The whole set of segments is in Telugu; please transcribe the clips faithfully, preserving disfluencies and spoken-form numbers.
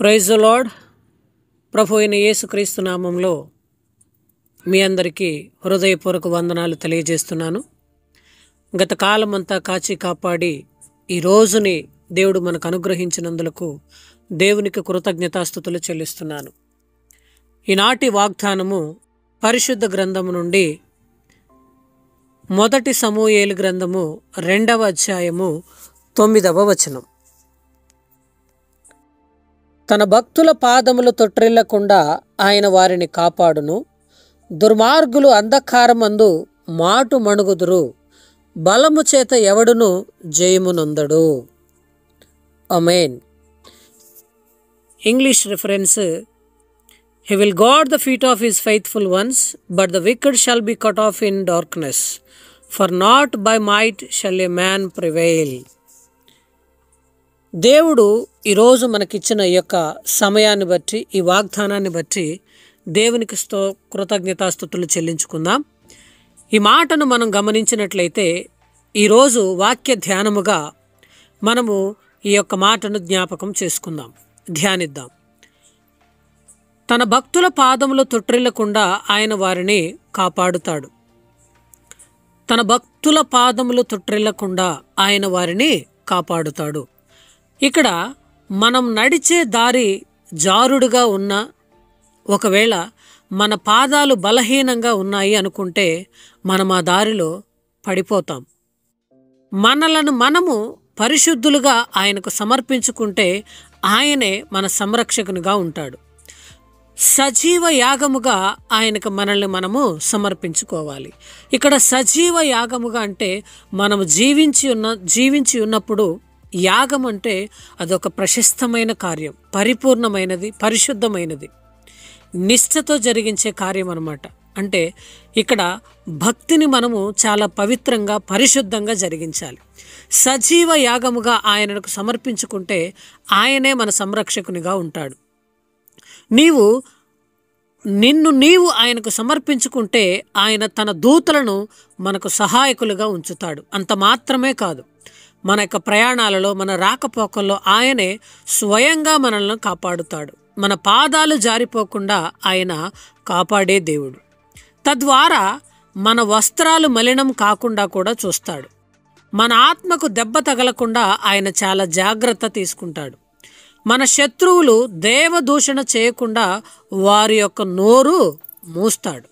Praise the lord. ప్రభు అయిన యేసుక్రీస్తు నామంలో మీ అందరికీ హృదయపూర్వక వందనాలు తెలియజేస్తున్నాను. గత కాలం అంతా కాచి కాపాడి ఈ రోజుని దేవుడు మనకు అనుగ్రహించినందులకు దేవునికి కృతజ్ఞతాస్తుతులు చెల్లిస్తున్నాను. ఈనాటి వాగ్దానము పరిశుద్ధ గ్రంథము నుండి మొదటి సమూయేలు గ్రంథము రెండవ అధ్యాయము తొమ్మిదవ వచనం. తన భక్తుల పాదములు తొట్టిల్లకుండా ఆయన వారిని కాపాడును. దుర్మార్గులు అంధకారమందు మాటు మణుగుదురు, బలము చేత ఎవడును జయమునొందడు. ఆమేన్. English reference: He will guard the feet of his faithful ones, but the wicked shall be cut off in darkness, for not by might shall a man prevail. దేవుడు ఈరోజు మనకిచ్చిన ఈ యొక్క సమయాన్ని బట్టి, ఈ వాగ్దానాన్ని బట్టి దేవునికి స్తో కృతజ్ఞతాస్తుతులు చెల్లించుకుందాం. ఈ మాటను మనం గమనించినట్లయితే ఈరోజు వాక్య ధ్యానముగా మనము ఈ యొక్క మాటను జ్ఞాపకం చేసుకుందాం, ధ్యానిద్దాం. తన భక్తుల పాదములు తొట్టిల్లకుండా ఆయన వారిని కాపాడుతాడు. తన భక్తుల పాదములు తొట్టిల్లకుండా ఆయన వారిని కాపాడుతాడు. ఇక్కడ మనం నడిచే దారి జారుడుగా ఉన్నా, ఒకవేళ మన పాదాలు బలహీనంగా ఉన్నాయి అనుకుంటే మనం ఆ దారిలో పడిపోతాం. మనలను మనము పరిశుద్ధులుగా ఆయనకు సమర్పించుకుంటే ఆయనే మన సంరక్షకునిగా ఉంటాడు. సజీవ యాగముగా ఆయనకు మనల్ని మనము సమర్పించుకోవాలి. ఇక్కడ సజీవ యాగముగా అంటే మనము జీవించి ఉన్న జీవించి ఉన్నప్పుడు యాగం అంటే అదొక ప్రశస్తమైన కార్యం, పరిపూర్ణమైనది, పరిశుద్ధమైనది, నిష్ఠతో జరిగించే కార్యం అన్నమాట. అంటే ఇక్కడ భక్తిని మనము చాలా పవిత్రంగా, పరిశుద్ధంగా జరిగించాలి. సజీవ యాగముగా ఆయనకు సమర్పించుకుంటే ఆయనే మన సంరక్షకునిగా ఉంటాడు. నీవు నిన్ను నీవు ఆయనకు సమర్పించుకుంటే ఆయన తన దూతలను మనకు సహాయకులుగా ఉంచుతాడు. అంత మాత్రమే కాదు, మన యొక్క ప్రయాణాలలో, మన రాకపోకల్లో ఆయనే స్వయంగా మనల్ని కాపాడుతాడు. మన పాదాలు జారిపోకుండా ఆయన కాపాడే దేవుడు. తద్వారా మన వస్త్రాలు మలినం కాకుండా కూడా చూస్తాడు. మన ఆత్మకు దెబ్బ తగలకుండా ఆయన చాలా జాగ్రత్త తీసుకుంటాడు. మన శత్రువులు దేవదూషణ చేయకుండా వారి యొక్క నోరు మూస్తాడు.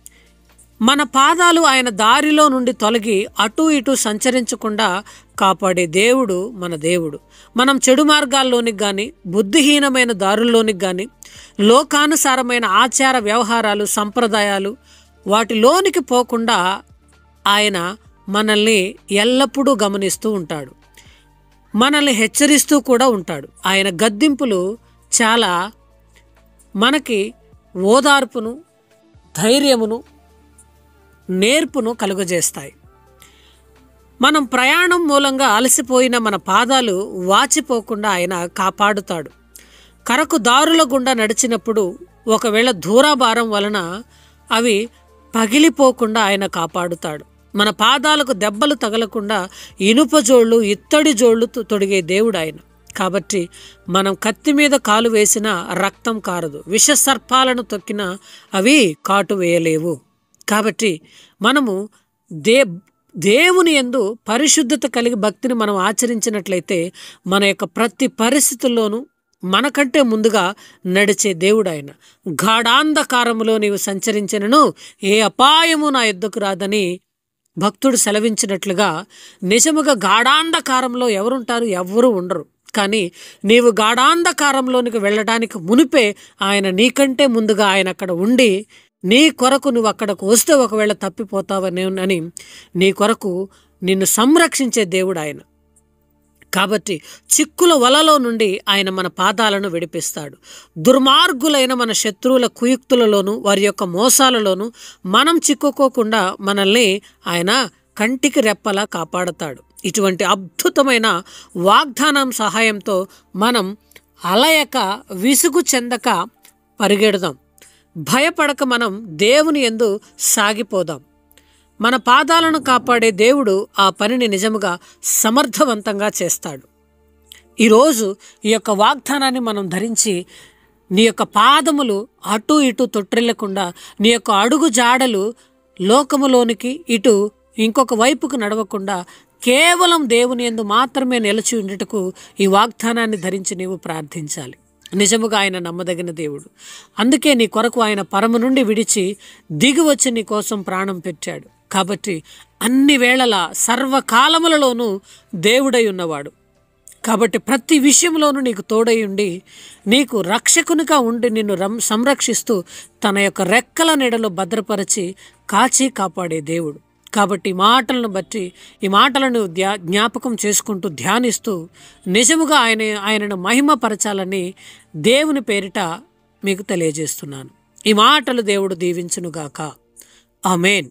మన పాదాలు ఆయన దారిలో నుండి తొలగి అటు ఇటు సంచరించకుండా కాపాడే దేవుడు మన దేవుడు. మనం చెడు మార్గాల్లోనికి కానీ, బుద్ధిహీనమైన దారుల్లోనికి కానీ, లోకానుసారమైన ఆచార వ్యవహారాలు, సంప్రదాయాలు వాటిలోనికి పోకుండా ఆయన మనల్ని ఎల్లప్పుడూ గమనిస్తూ ఉంటాడు. మనల్ని హెచ్చరిస్తూ కూడా ఉంటాడు. ఆయన గద్దింపులు చాలా మనకి ఓదార్పును, ధైర్యమును, నేర్పును కలుగజేస్తాయి. మనం ప్రయాణం మూలంగా అలసిపోయిన మన పాదాలు వాచిపోకుండా ఆయన కాపాడుతాడు. కరకు దారుల గుండా నడిచినప్పుడు ఒకవేళ దూరాభారం వలన అవి పగిలిపోకుండా ఆయన కాపాడుతాడు. మన పాదాలకు దెబ్బలు తగలకుండా ఇనుప జోళ్ళు, ఇత్తడి జోళ్ళు తొడిగే దేవుడు ఆయన. కాబట్టి మనం కత్తి మీద కాలు వేసినా రక్తం కారదు, విష సర్పాలను తొక్కినా అవి కాటు వేయలేవు. కాబట్టి మనము దే దేవుని యందు పరిశుద్ధత కలిగి భక్తిని మనం ఆచరించినట్లయితే మన యొక్క ప్రతి పరిస్థితుల్లోనూ మనకంటే ముందుగా నడిచే దేవుడు ఆయన. గాఢాంధకారములో నీవు సంచరించినను ఏ అపాయము నా యొద్దకు రాదని భక్తుడు సెలవించినట్లుగా, నిజముగా గాఢాంధకారంలో ఎవరుంటారు? ఎవ్వరూ ఉండరు. కానీ నీవు గాఢాంధకారంలోనికి వెళ్ళడానికి మునిపే ఆయన నీకంటే ముందుగా ఆయన అక్కడ ఉండి నీ కొరకు నువ్వు అక్కడకు వస్తే ఒకవేళ తప్పిపోతావని అని నీ కొరకు నిన్ను సంరక్షించే దేవుడు ఆయన. కాబట్టి చిక్కుల వలలో నుండి ఆయన మన పాదాలను విడిపిస్తాడు. దుర్మార్గులైన మన శత్రువుల కుయుక్తులలోనూ వారి యొక్క మోసాలలోనూ మనం చిక్కుకోకుండా మనల్ని ఆయన కంటికి రెప్పలా కాపాడతాడు. ఇటువంటి అద్భుతమైన వాగ్దానం సహాయంతో మనం అలయక, విసుగు చెందక పరిగెడదాం. భయపడక మనం దేవుని యందు సాగిపోదాం. మన పాదాలను కాపాడే దేవుడు ఆ పనిని నిజముగా సమర్థవంతంగా చేస్తాడు. ఈరోజు ఈ యొక్క వాగ్దానాన్ని మనం ధరించి నీ యొక్క పాదములు అటు ఇటు తొట్టిల్లకుండా, నీ యొక్క అడుగు జాడలు లోకములోనికి ఇటు ఇంకొక వైపుకు నడవకుండా కేవలం దేవుని యందు మాత్రమే నిలిచి ఉండుటకు ఈ వాగ్దానాన్ని ధరించి నీవు ప్రార్థించాలి. నిజముగా ఆయన నమ్మదగిన దేవుడు. అందుకే నీ కొరకు ఆయన పరము నుండి విడిచి దిగి వచ్చి నీ కోసం ప్రాణం పెట్టాడు. కాబట్టి అన్ని వేళలా సర్వకాలములలోనూ దేవుడై ఉన్నవాడు. కాబట్టి ప్రతి విషయంలోనూ నీకు తోడై ఉండి నీకు రక్షకునిగా ఉండి నిన్ను రం సంరక్షిస్తూ తన యొక్క రెక్కల నీడలో భద్రపరిచి కాచి కాపాడే దేవుడు. కాబట్టి ఈ మాటలను బట్టి ఈ మాటలను ధ్యా జ్ఞాపకం చేసుకుంటూ ధ్యానిస్తూ నిజముగా ఆయన ఆయనను మహిమపరచాలని దేవుని పేరిట మీకు తెలియజేస్తున్నాను. ఈ మాటలు దేవుడు దీవించునుగాక. ఆమేన్.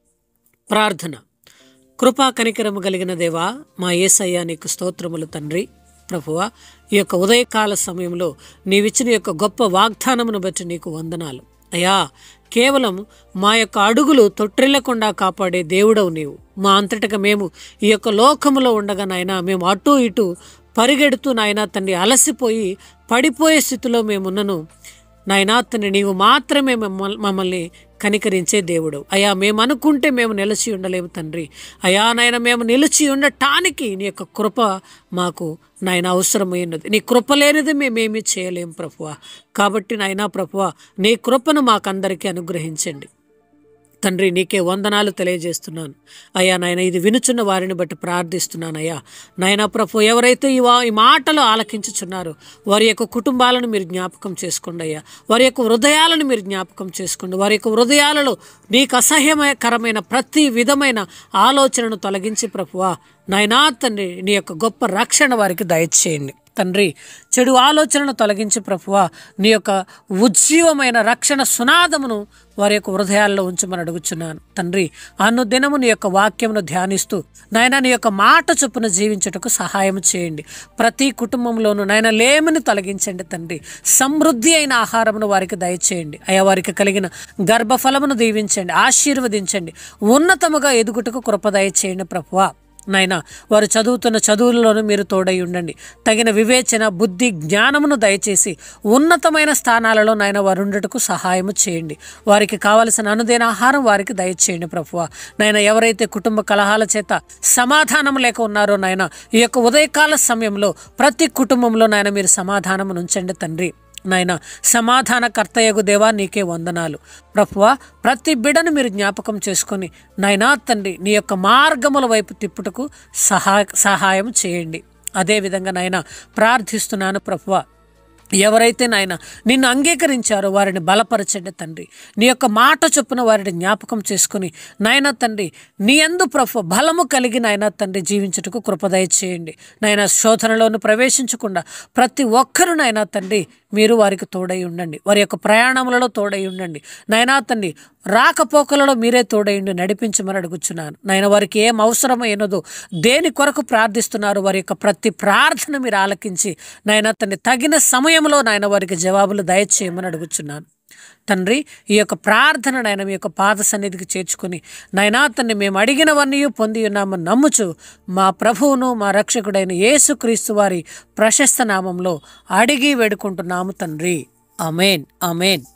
ప్రార్థన. కృపా కనికరము కలిగిన దేవా, మా యేసయ్య నీకు స్తోత్రములు తండ్రి. ప్రభువా, ఈ యొక్క ఉదయకాల సమయంలో నీవిచ్చిన యొక్క గొప్ప వాగ్దానమును బట్టి నీకు వందనాలు అయ్యా. కేవలం మా యొక్క అడుగులు తొట్టిల్లకుండా కాపాడే దేవుడవు నీవు. మా అంతటగా మేము ఈ యొక్క లోకములో ఉండగా నాయన మేము అటు ఇటు పరిగెడుతూ నాయన తండ్రి అలసిపోయి పడిపోయే స్థితిలో మేమున్నను నాయనా తండ్రి, నీవు మాత్రమే మమ్మల్ని మమ్మల్ని కనికరించే దేవుడు అయ్యా. మేము అనుకుంటే మేము నిలిచి ఉండలేము తండ్రి. అయ్యా నాయన, మేము నిలిచి ఉండటానికి నీ యొక్క కృప మాకు నాయన అవసరమైనది. నీ కృప లేనిది మేమేమీ చేయలేము ప్రభువా. కాబట్టి నాయనా ప్రభువా, నీ కృపను మాకందరికీ అనుగ్రహించండి తండ్రి. నీకే వందనాలు తెలియజేస్తున్నాను అయ్యా. నాయన, ఇది వినుచున్న వారిని బట్టి ప్రార్థిస్తున్నాను అయ్యా. నాయన ప్రభు, ఎవరైతే ఈ వా ఈ మాటలు ఆలకించుచున్నారో వారి యొక్క కుటుంబాలను మీరు జ్ఞాపకం చేసుకోండి అయ్యా. వారి యొక్క హృదయాలను మీరు జ్ఞాపకం చేసుకోండి. వారి యొక్క హృదయాలలో నీకు అసహ్యకరమైన ప్రతి విధమైన ఆలోచనను తొలగించి ప్రభువా నాయనా తండ్రి, నీ యొక్క గొప్ప రక్షణ వారికి దయచేయండి తండ్రి. చెడు ఆలోచనను తొలగించి ప్రభువా నీ యొక్క ఉజ్జీవమైన రక్షణ సునాదమును వారి యొక్క హృదయాల్లో ఉంచమని అడుగుచున్నాను తండ్రి. అన్ను దినము నీ యొక్క వాక్యమును ధ్యానిస్తూ నాయన నీ యొక్క మాట చొప్పున జీవించుటకు సహాయం చేయండి. ప్రతి కుటుంబంలోనూ నాయన లేమిని తొలగించండి తండ్రి. సమృద్ధి అయిన ఆహారమును వారికి దయచేయండి అయ్యా. వారికి కలిగిన గర్భఫలమును దీవించండి, ఆశీర్వదించండి. ఉన్నతముగా ఎదుగుటకు కృప దయచేయండి ప్రభువా నాయన. వారు చదువుతున్న చదువుల్లోనూ మీరు తోడై ఉండండి. తగిన వివేచన, బుద్ధి, జ్ఞానమును దయచేసి ఉన్నతమైన స్థానాలలో నాయన వారు ఉండటకు సహాయము చేయండి. వారికి కావలసిన అనుదైన ఆహారం వారికి దయచేయండి ప్రభువా నాయన. ఎవరైతే కుటుంబ కలహాల చేత సమాధానం లేక ఉన్నారో నాయన, ఈ యొక్క ఉదయకాల సమయంలో ప్రతి కుటుంబంలో నాయన మీరు సమాధానమును ఉంచండి తండ్రి. నాయన, సమాధానకర్తయగు దేవా నీకే వందనాలు ప్రభువా. ప్రతి బిడను మీరు జ్ఞాపకం చేసుకొని నాయనా తండ్రి నీ యొక్క మార్గముల వైపు తిప్పుటకు సహాయ సహాయం చేయండి. అదేవిధంగా నాయన ప్రార్థిస్తున్నాను ప్రభువా, ఎవరైతే నాయన నిన్ను అంగీకరించారో వారిని బలపరచండి తండ్రి. నీ యొక్క మాట చొప్పున వారిని జ్ఞాపకం చేసుకుని నాయన తండ్రి నీ యందు ప్రభు బలము కలిగి నాయన తండ్రి జీవించుటకు కృపదయ చేయండి. నాయన శోధనలోను ప్రవేశించకుండా ప్రతి ఒక్కరు నాయన తండ్రి మీరు వారికి తోడై ఉండండి. వారి యొక్క ప్రయాణములలో తోడై ఉండండి నాయనా తండ్రి. రాకపోకలలో మీరే తోడైండి నడిపించమని అడుగుచున్నాను నాయన. వారికి ఏం అవసరమైనదో, దేని కొరకు ప్రార్థిస్తున్నారు, వారి యొక్క ప్రతి ప్రార్థన మీరు ఆలకించి నాయన తండ్రి తగిన సమయంలో నాయన వారికి జవాబులు దయచేయమని అడుగుచున్నాను తండ్రి. ఈ యొక్క ప్రార్థన నాయన మీ యొక్క పాద సన్నిధికి చేర్చుకుని నాయనా తండ్రి మేము అడిగినవన్నీ పొంది ఉన్నామని నమ్ముచు మా ప్రభువును మా రక్షకుడైన యేసుక్రీస్తు వారి ప్రశస్త నామంలో అడిగి వేడుకుంటున్నాము తండ్రి. ఆమేన్, ఆమేన్.